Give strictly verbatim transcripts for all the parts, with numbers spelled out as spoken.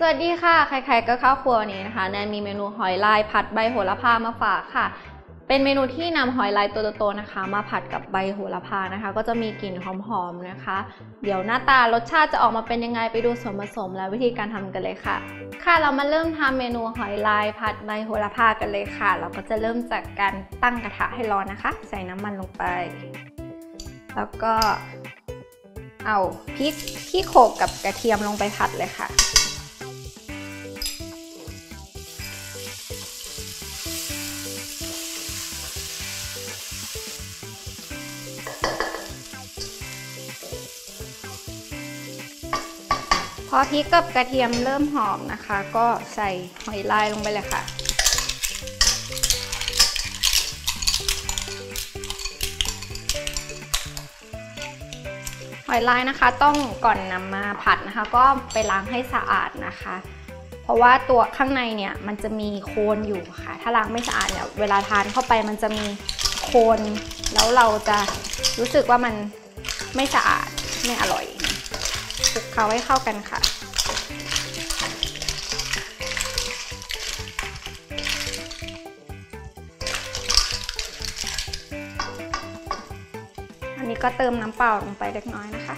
สวัสดีค่ะใครๆก็เข้าครัวนี้นะคะแนนมีเมนูหอยลายผัดใบโหระพามาฝากค่ะเป็นเมนูที่นำหอยลายตัวโตๆนะคะมาผัดกับใบโหระพานะคะก็จะมีกลิ่นหอมๆนะคะเดี๋ยวหน้าตารสชาติจะออกมาเป็นยังไงไปดูส่วนผสมและวิธีการทำกันเลยค่ะค่ะเรามาเริ่มทำเมนูหอยลายผัดใบโหระพากันเลยค่ะเราก็จะเริ่มจากการตั้งกระทะให้ร้อนนะคะใส่น้ำมันลงไปแล้วก็เอาพริกที่โขลกกับกระเทียมลงไปผัดเลยค่ะพอพริกกับกระเทียมเริ่มหอมนะคะก็ใส่หอยลายลงไปเลยค่ะหอยลายนะคะต้องก่อนนำมาผัดนะคะก็ไปล้างให้สะอาดนะคะเพราะว่าตัวข้างในเนี่ยมันจะมีโคลนอยู่ค่ะถ้าล้างไม่สะอาดเนี่ยเวลาทานเข้าไปมันจะมีโคลนแล้วเราจะรู้สึกว่ามันไม่สะอาดไม่อร่อยคลุกเคล้าให้เข้ากันค่ะอันนี้ก็เติมน้ำเปล่าลงไปเล็กน้อยนะคะ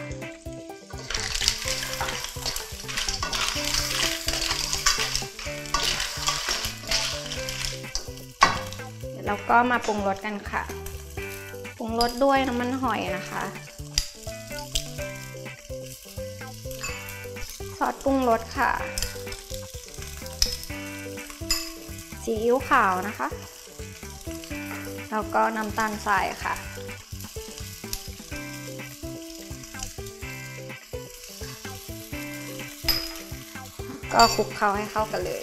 แล้วก็มาปรุงรสกันค่ะปรุงรสด้วยน้ำมันหอยนะคะซอสปรุงรสค่ะซีอิ๊วขาวนะคะแล้วก็น้ำตาลทรายค่ะก็คลุกเคล้าให้เข้ากันเลย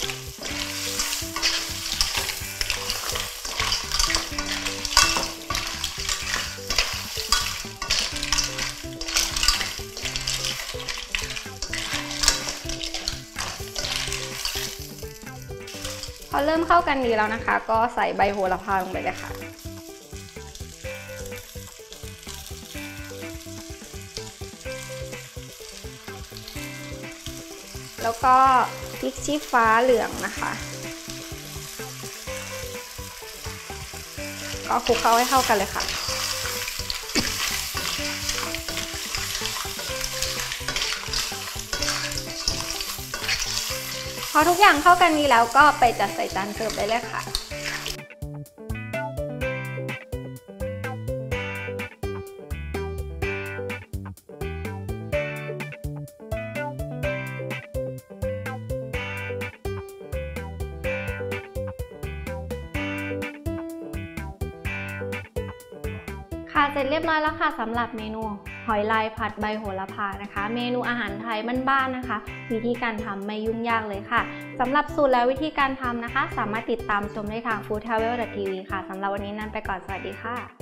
พอเริ่มเข้ากันดีแล้วนะคะก็ใส่ใบโหระพาลงไปเลยค่ะแล้วก็พริกชี้ฟ้าเหลืองนะคะก็คลุกเคล้าให้เข้ากันเลยค่ะพอทุกอย่างเข้ากันดีแล้วก็ไปจัดใส่จานเสิร์ฟได้เลยค่ะค่ะเสร็จเรียบร้อยแล้วค่ะสำหรับเมนูหอยลายผัดใบโหระพานะคะเมนูอาหารไทยบ้านๆนะคะวิธีการทำไม่ยุ่งยากเลยค่ะสำหรับสูตรและวิธีการทำนะคะสามารถติดตามชมได้ทาง ฟู้ดทราเวล ดอท ที วี ค่ะสำหรับวันนี้นั้นไปก่อนสวัสดีค่ะ